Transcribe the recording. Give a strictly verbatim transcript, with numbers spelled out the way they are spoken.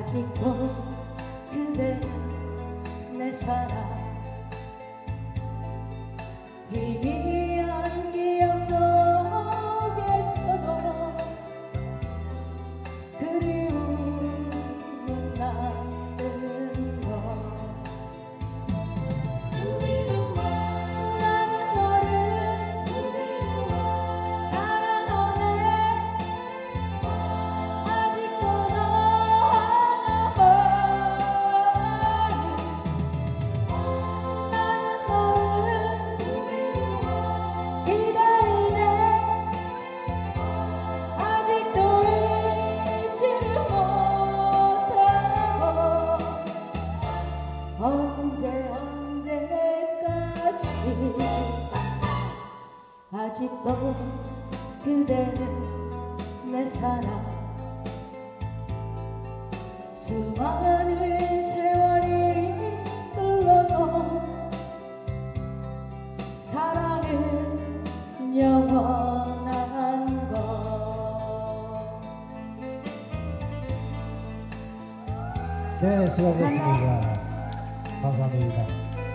아직도 그대는 내 사랑 희미한 기억 속에서도 그리움은 남는 것. 나는 너를 사랑하네. 아직도 너 하나만은. 나는 너를 기다리네. 아직도 잊지를 못하고 언제 언제까지 아직도 그대는 내 사랑. 수많은 세월이 흘러도 사랑은 영원한 것. 네, 수고하셨습니다. 감사합니다.